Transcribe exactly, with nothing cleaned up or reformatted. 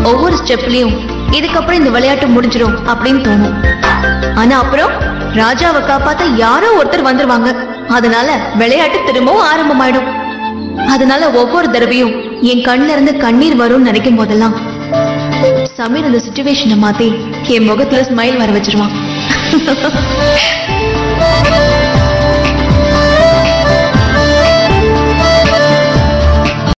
ஒவ்வொரு ஸ்டெப்லயும் இதுக்கப்புறம் இந்த விளையாட்டு முடிஞ்சிடும் அப்படின்னு தோணும். ஆனா அப்புறம் ராஜாவை காப்பாத்த யாரோ ஒருத்தர் வந்துருவாங்க. அதனால விளையாட்டு திரும்பவும் ஆரம்பமாயிடும். அதனால ஒவ்வொரு தடவையும் என் கண்ணுல இருந்து கண்ணீர் வரும்னு நினைக்கும் போதெல்லாம் சமீர் அந்த சிச்சுவேஷனை மாத்தி என் முகத்துல ஸ்மைல் வர வச்சிருவான்.